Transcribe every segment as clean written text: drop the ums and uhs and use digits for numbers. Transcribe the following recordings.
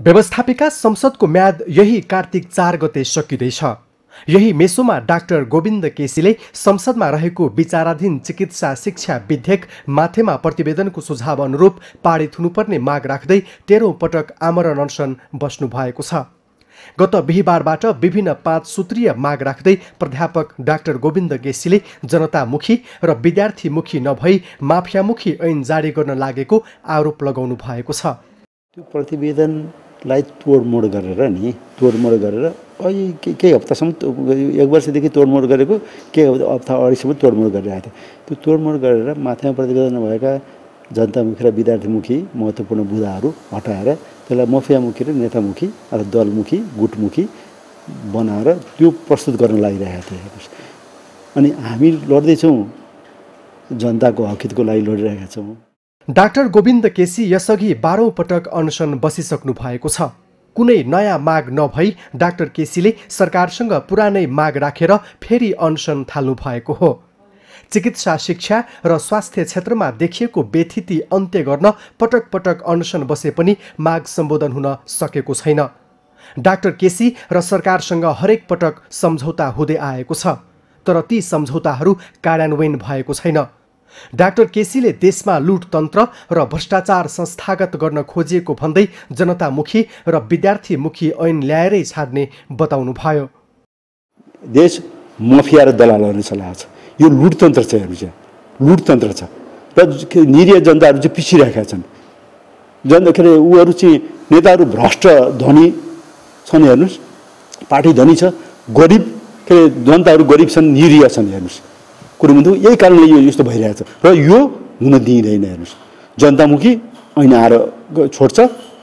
व्यवस्थापिका संसदको म्याद यही कार्तिक 4 गते सकिँदैछ। यही मेसोमा डाक्टर गोविन्द केसीले संसदमा रहेको विचाराधीन चिकित्सा शिक्षा विधेयक माथेमा प्रतिवेदनको सुझाव अनुरूप पारित हुनुपर्ने माग राख्दै 13औं पटक आमरण अनसन बस्नु भएको छ। गत बिहीबारबाट विभिन्न 5 सूत्रीय माग राख्दै प्राध्यापक डाक्टर गोविन्द केसीले जनतामुखी र विद्यार्थीमुखी नभई माफियामुखी ऐन जारी गर्न लागेको आरोप लगाउनु भएको छ। त्यो प्रतिवेदनलाई तोडमोड गरेर अहिले केही हप्तासम्म 1 वर्षदेखि तोडमोड गरेको, केही हप्ता अगाडिसम्म तोडमोड गरिरहेको थियो। त्यो तोडमोड गरेर माथिमा प्रतिवेदन भएका जनतामुखी र विद्यार्थीमुखी महत्त्वपूर्ण बुँदाहरू हटाएर त्यसलाई माफियामुखी र नेतामुखी र दलमुखी गुटमुखी बनाएर त्यो प्रस्तुत गर्न लागिरहेका थिए। अनि हामी लड्दैछौँ, जनताको हकितको लागि लडिरहेका छौँ। डाक्टर गोविन्द केसी यसअघि 12औं पटक अनसन बसिसक्नु भएको छ। कुनै नयाँ माग नभई डाक्टर केसीले सरकारसँग पुरानै माग राखेर फेरि अनसन थाल्नु भएको हो। चिकित्सा शिक्षा र स्वास्थ्य क्षेत्रमा देखिएको बेथिति अन्त्य गर्न पटक पटक अनसन बसे पनि माग सम्बोधन हुन सकेको छैन। डाक्टर केसी र सरकारसँग हरेक पटक सम्झौता हुँदै आएको छ, तर ती सम्झौताहरू कार्यान्वयन भएको छैन। डाक्टर केसीले देशमा लुटतन्त्र र भ्रष्टाचार संस्थागत गर्न खोजिएको भन्दै जनतामुखी र विद्यार्थीमुखी ऐन ल्याएरै छाड्ने बताउनु भयो। देश माफिया र दलालहरूले चलाएको छ। यो लुटतन्त्र छ, लुटतन्त्र छ र निरीह जनताहरू चाहिँ पिछिरहेका छन्। उनीहरू चाहिँ नेताहरू भ्रष्ट धनी छन्, हेर्नुहोस्, पार्टी धनी छ, गरिब जनताहरू गरिब छन्, निरीह छन्। हेर्नुहोस्, कुरो भन्दा यही कारणले यो यस्तो भइरहेछ र यो हुन दिइँदैन। हेर्नुहोस्, जनतामुखी ऐन आएर छोड्छ,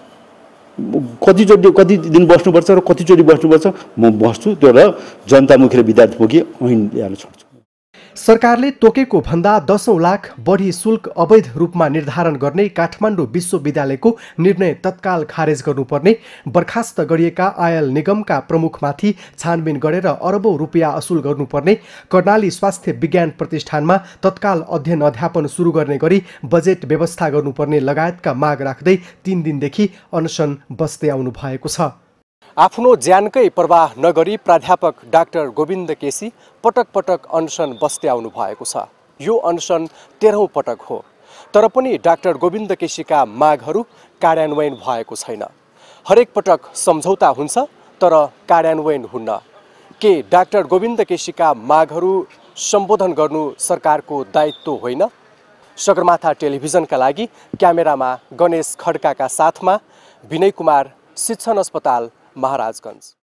कति दिन बस्नुपर्छ र कतिचोटि बस्नुपर्छ म बस्छु, त्यो र जनतामुखी र विद्यार्थीमुखी ऐन ल्याएर छोड्छु। सरकारले तोकेको भन्दा 10औं लाख बढी शुल्क अवैध रूपमा निर्धारण गर्ने काठमाडौँ विश्वविद्यालयको निर्णय तत्काल खारेज गर्नुपर्ने, बर्खास्त गरिएका आयल निगमका प्रमुखमाथि छानबिन गरेर अरबौं रुपियाँ असुल गर्नुपर्ने, कर्णाली स्वास्थ्य विज्ञान प्रतिष्ठानमा तत्काल अध्ययन अध्यापन सुरु गर्ने गरी बजेट व्यवस्था गर्नुपर्ने लगायतका माग राख्दै 3 दिनदेखि अनसन बस्दै आउनु भएको छ। आफ्नो ज्यानकै प्रवाह नगरी प्राध्यापक डाक्टर गोविन्द केसी पटक पटक अनसन बस्दै आउनु भएको छ। यो अनसन 13औं पटक हो, तर पनि डाक्टर गोविन्द केसीका मागहरू कार्यान्वयन भएको छैन। हरेक पटक सम्झौता हुन्छ, तर कार्यान्वयन हुन्न। के डाक्टर गोविन्द केसीका मागहरू सम्बोधन गर्नु सरकारको दायित्व होइन? सगरमाथा टेलिभिजनका लागि क्यामेरामा गणेश खड्काका साथमा विनय कुमार, शिक्षण अस्पताल, महाराजगञ्ज।